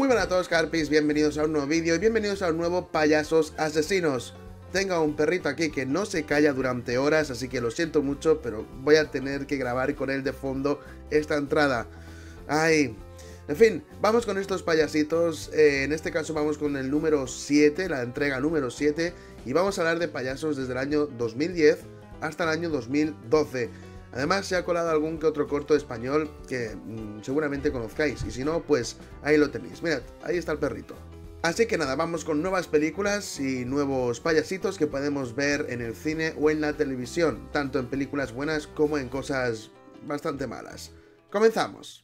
Muy buenas a todos, Carpis, bienvenidos a un nuevo vídeo y bienvenidos a un nuevo Payasos Asesinos. Tengo un perrito aquí que no se calla durante horas, así que lo siento mucho, pero voy a tener que grabar con él de fondo esta entrada. Ay, en fin, vamos con estos payasitos. En este caso vamos con el número 7, la entrega número 7, y vamos a hablar de payasos desde el año 2010 hasta el año 2012. Además se ha colado algún que otro corto español que seguramente conozcáis, y si no, pues ahí lo tenéis. Mirad, ahí está el perrito. Así que nada, vamos con nuevas películas y nuevos payasitos que podemos ver en el cine o en la televisión, tanto en películas buenas como en cosas bastante malas. ¡Comenzamos!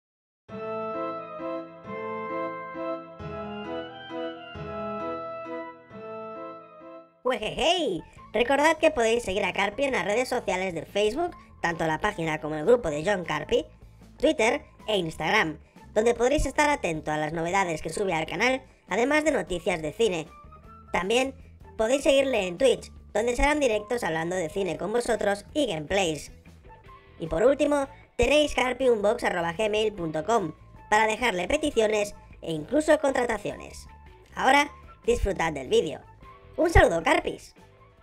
¡Hey! Recordad que podéis seguir a Carpi en las redes sociales de Facebook, tanto la página como el grupo de John Carpi, Twitter e Instagram, donde podréis estar atentos a las novedades que sube al canal, además de noticias de cine. También podéis seguirle en Twitch, donde serán directos hablando de cine con vosotros y gameplays. Y por último, tenéis carpiunbox@gmail.com para dejarle peticiones e incluso contrataciones. Ahora, disfrutad del vídeo. ¡Un saludo, Carpis!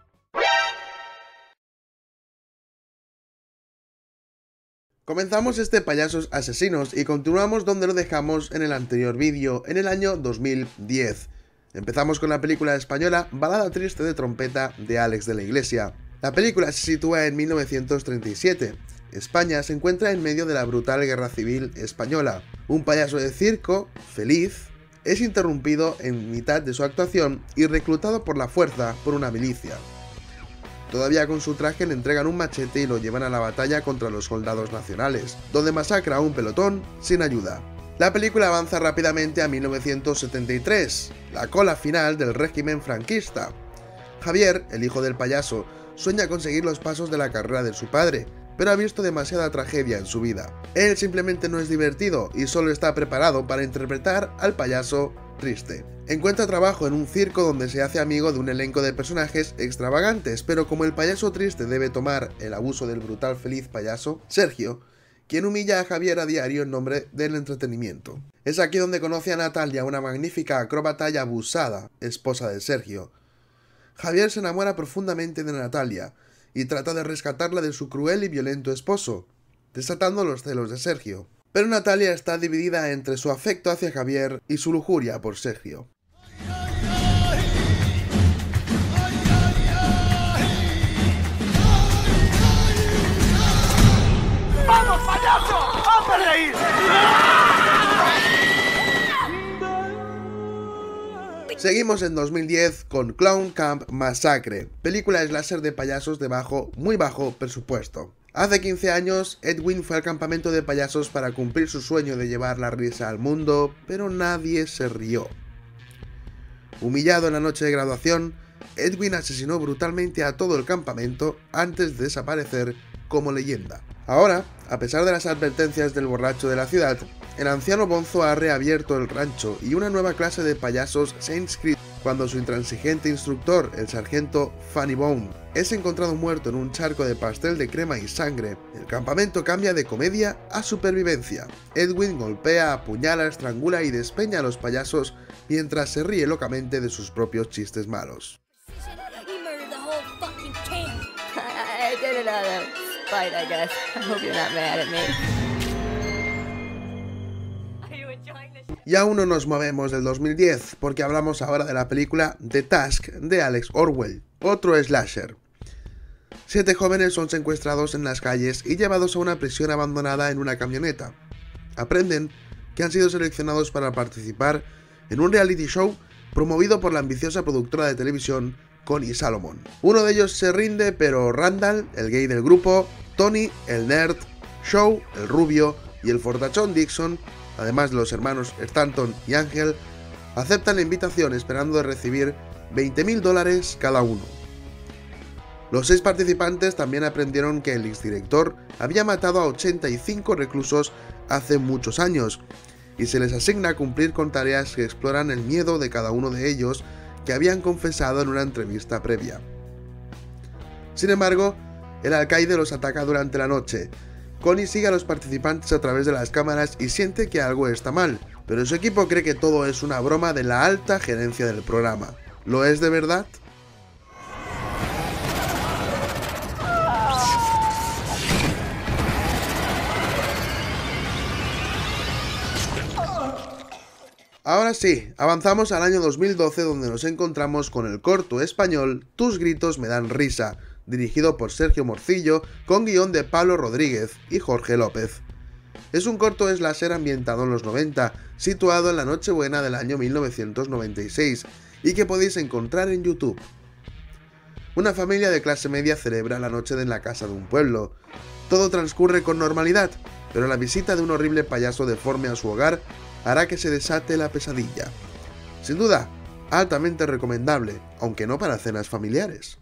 Comenzamos este Payasos Asesinos y continuamos donde lo dejamos en el anterior vídeo, en el año 2010. Empezamos con la película española Balada triste de trompeta de Álex de la Iglesia. La película se sitúa en 1937. España se encuentra en medio de la brutal guerra civil española. Un payaso de circo, Feliz, es interrumpido en mitad de su actuación y reclutado por la fuerza por una milicia. Todavía con su traje le entregan un machete y lo llevan a la batalla contra los soldados nacionales, donde masacra a un pelotón sin ayuda. La película avanza rápidamente a 1973, la cola final del régimen franquista. Javier, el hijo del payaso, sueña con seguir los pasos de la carrera de su padre, pero ha visto demasiada tragedia en su vida. Él simplemente no es divertido y solo está preparado para interpretar al payaso triste. Encuentra trabajo en un circo donde se hace amigo de un elenco de personajes extravagantes, pero como el payaso triste debe tomar el abuso del brutal feliz payaso, Sergio, quien humilla a Javier a diario en nombre del entretenimiento. Es aquí donde conoce a Natalia, una magnífica acróbata y abusada esposa de Sergio. Javier se enamora profundamente de Natalia y trata de rescatarla de su cruel y violento esposo, desatando los celos de Sergio. Pero Natalia está dividida entre su afecto hacia Javier y su lujuria por Sergio. ¡Vamos, payaso! ¡Hazme reír! Seguimos en 2010 con Clown Camp Massacre, película slasher de payasos de muy bajo presupuesto. Hace 15 años, Edwin fue al campamento de payasos para cumplir su sueño de llevar la risa al mundo, pero nadie se rió. Humillado en la noche de graduación, Edwin asesinó brutalmente a todo el campamento antes de desaparecer como leyenda. Ahora, a pesar de las advertencias del borracho de la ciudad, el anciano bonzo ha reabierto el rancho y una nueva clase de payasos se ha inscrito cuando su intransigente instructor, el sargento Funny Bone, es encontrado muerto en un charco de pastel de crema y sangre. El campamento cambia de comedia a supervivencia. Edwin golpea, apuñala, estrangula y despeña a los payasos mientras se ríe locamente de sus propios chistes malos. Y aún no nos movemos del 2010, porque hablamos ahora de la película The Task de Alex Orwell, otro slasher. 7 jóvenes son secuestrados en las calles y llevados a una prisión abandonada en una camioneta. Aprenden que han sido seleccionados para participar en un reality show promovido por la ambiciosa productora de televisión Connie Salomon. Uno de ellos se rinde, pero Randall, el gay del grupo, Tony, el nerd, Shaw, el rubio, y el fortachón Dixon, además de los hermanos Stanton y Ángel, aceptan la invitación esperando de recibir $20.000 cada uno. Los 6 participantes también aprendieron que el exdirector había matado a 85 reclusos hace muchos años, y se les asigna cumplir con tareas que exploran el miedo de cada uno de ellos que habían confesado en una entrevista previa. Sin embargo, el alcaide los ataca durante la noche. Connie sigue a los participantes a través de las cámaras y siente que algo está mal, pero su equipo cree que todo es una broma de la alta gerencia del programa. ¿Lo es de verdad? Ahora sí, avanzamos al año 2012 donde nos encontramos con el corto español Tus gritos me dan risa, dirigido por Sergio Morcillo, con guión de Pablo Rodríguez y Jorge López. Es un corto slasher ambientado en los 90, situado en la Nochebuena del año 1996, y que podéis encontrar en YouTube. Una familia de clase media celebra la noche en la casa de un pueblo. Todo transcurre con normalidad, pero la visita de un horrible payaso deforme a su hogar hará que se desate la pesadilla. Sin duda, altamente recomendable, aunque no para cenas familiares.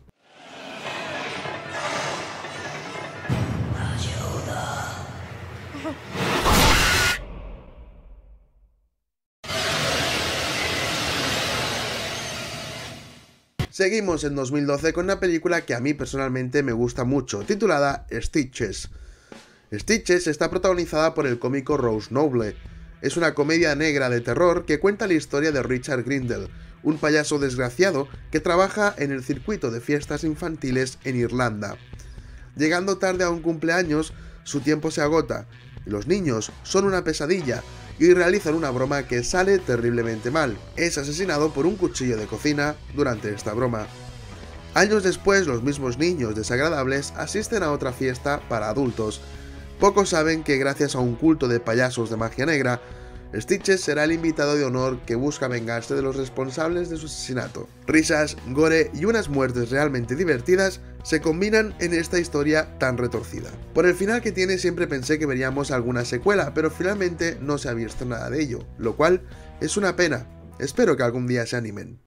Seguimos en 2012 con una película que a mí personalmente me gusta mucho, titulada Stitches. Stitches está protagonizada por el cómico Rose Noble. Es una comedia negra de terror que cuenta la historia de Richard Grindle, un payaso desgraciado que trabaja en el circuito de fiestas infantiles en Irlanda. Llegando tarde a un cumpleaños, su tiempo se agota, y los niños son una pesadilla, y realizan una broma que sale terriblemente mal. Es asesinado por un cuchillo de cocina durante esta broma. Años después, los mismos niños desagradables asisten a otra fiesta para adultos. Pocos saben que gracias a un culto de payasos de magia negra, Stitches será el invitado de honor que busca vengarse de los responsables de su asesinato. Risas, gore y unas muertes realmente divertidas se combinan en esta historia tan retorcida. Por el final que tiene siempre pensé que veríamos alguna secuela, pero finalmente no se ha visto nada de ello, lo cual es una pena. Espero que algún día se animen.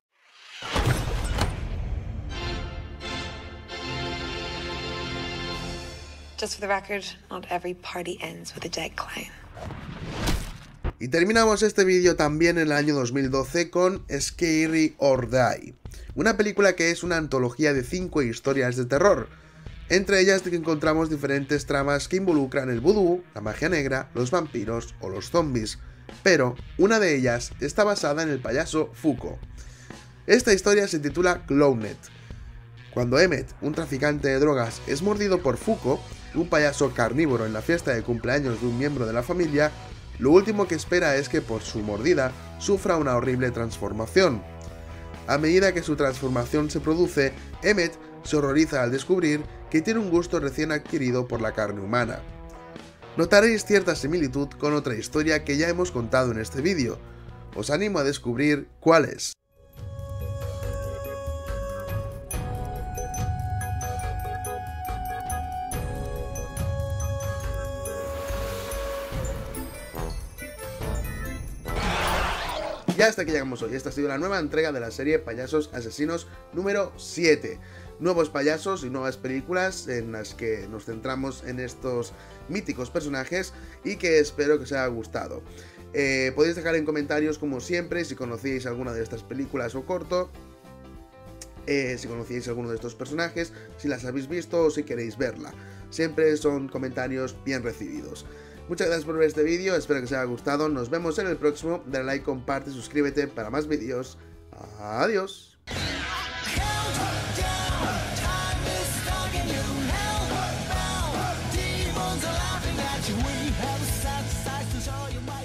Just for the record, not every party ends with a dead client. Y terminamos este vídeo también en el año 2012 con Scary or Die, una película que es una antología de 5 historias de terror. Entre ellas encontramos diferentes tramas que involucran el vudú, la magia negra, los vampiros o los zombies, pero una de ellas está basada en el payaso Fuko. Esta historia se titula Clowned. Cuando Emmett, un traficante de drogas, es mordido por Fuko, un payaso carnívoro en la fiesta de cumpleaños de un miembro de la familia, lo último que espera es que por su mordida sufra una horrible transformación. A medida que su transformación se produce, Emmett se horroriza al descubrir que tiene un gusto recién adquirido por la carne humana. Notaréis cierta similitud con otra historia que ya hemos contado en este vídeo. Os animo a descubrir cuál es. Y hasta aquí llegamos hoy. Esta ha sido la nueva entrega de la serie Payasos Asesinos número 7. Nuevos payasos y nuevas películas en las que nos centramos en estos míticos personajes y que espero que os haya gustado. Podéis dejar en comentarios, como siempre, si conocíais alguna de estas películas o corto, si conocíais alguno de estos personajes, si las habéis visto o si queréis verla. Siempre son comentarios bien recibidos. Muchas gracias por ver este vídeo, espero que os haya gustado, nos vemos en el próximo, dale like, comparte, suscríbete para más vídeos. Adiós. You ain't have a sight to show you my